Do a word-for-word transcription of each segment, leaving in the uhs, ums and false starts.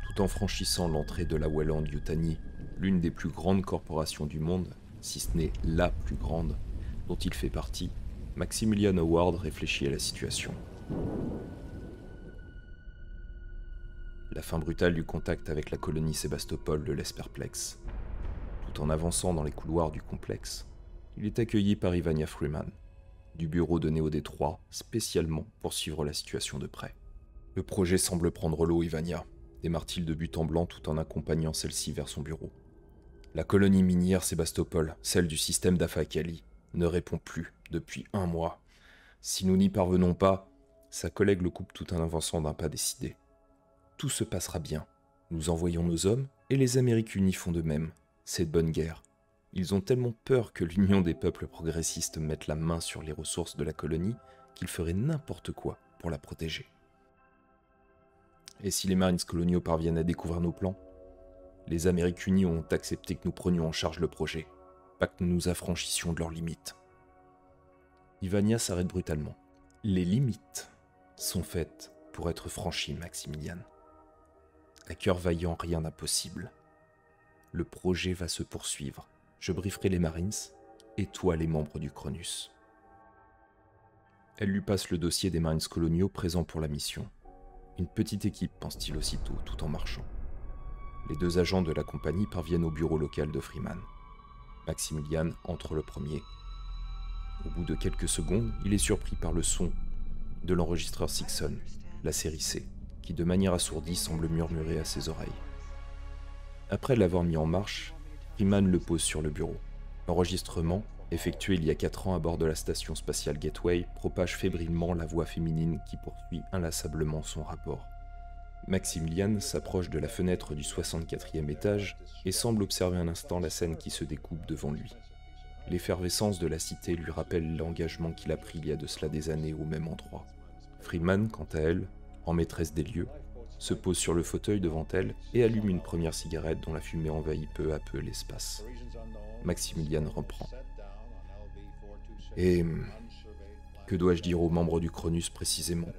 Tout en franchissant l'entrée de la Weyland-Yutani, l'une des plus grandes corporations du monde, si ce n'est la plus grande, dont il fait partie, Maximilian Howard réfléchit à la situation. La fin brutale du contact avec la colonie Sébastopol le laisse perplexe. Tout en avançant dans les couloirs du complexe, il est accueilli par Ivania Freeman, du bureau de Néo Détroit, spécialement pour suivre la situation de près. Le projet semble prendre l'eau, Ivania, démarre-t-il de but en blanc tout en accompagnant celle-ci vers son bureau. La colonie minière Sébastopol, celle du système d'Afakali, ne répond plus depuis un mois. Si nous n'y parvenons pas, sa collègue le coupe tout en avançant d'un pas décidé. Tout se passera bien. Nous envoyons nos hommes et les Amériques unies font de même. C'est de bonne guerre. Ils ont tellement peur que l'Union des peuples progressistes mette la main sur les ressources de la colonie qu'ils feraient n'importe quoi pour la protéger. Et si les Marines coloniaux parviennent à découvrir nos plans, les Amériques unies ont accepté que nous prenions en charge le projet, pas que nous nous affranchissions de leurs limites. Ivania s'arrête brutalement. Les limites sont faites pour être franchies, Maximilian. À cœur vaillant, rien d'impossible. Le projet va se poursuivre. Je brieferai les Marines, et toi les membres du Cronus. Elle lui passe le dossier des Marines coloniaux présents pour la mission. Une petite équipe, pense-t-il aussitôt, tout en marchant. Les deux agents de la compagnie parviennent au bureau local de Freeman. Maximilian entre le premier. Au bout de quelques secondes, il est surpris par le son de l'enregistreur Sixon, la série C, qui de manière assourdie semble murmurer à ses oreilles. Après l'avoir mis en marche, Freeman le pose sur le bureau. L'enregistrement, effectué il y a quatre ans à bord de la station spatiale Gateway, propage fébrilement la voix féminine qui poursuit inlassablement son rapport. Maximilian s'approche de la fenêtre du soixante-quatrième étage et semble observer un instant la scène qui se découpe devant lui. L'effervescence de la cité lui rappelle l'engagement qu'il a pris il y a de cela des années au même endroit. Freeman, quant à elle, en maîtresse des lieux, se pose sur le fauteuil devant elle et allume une première cigarette dont la fumée envahit peu à peu l'espace. Maximilian reprend. Et que dois-je dire aux membres du Cronus précisément?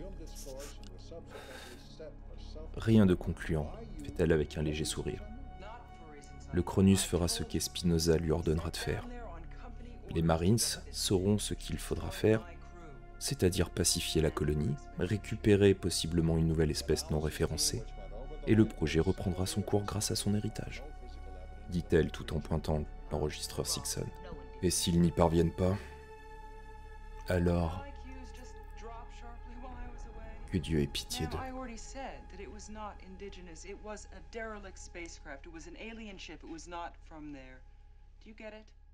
Rien de concluant, fait-elle avec un léger sourire. Le Cronus fera ce qu'Espinosa lui ordonnera de faire. Les Marines sauront ce qu'il faudra faire, c'est-à-dire pacifier la colonie, récupérer possiblement une nouvelle espèce non référencée, et le projet reprendra son cours grâce à son héritage, dit-elle tout en pointant l'enregistreur Sixon. Et s'ils n'y parviennent pas, alors que Dieu ait pitié d'eux. Do you get it?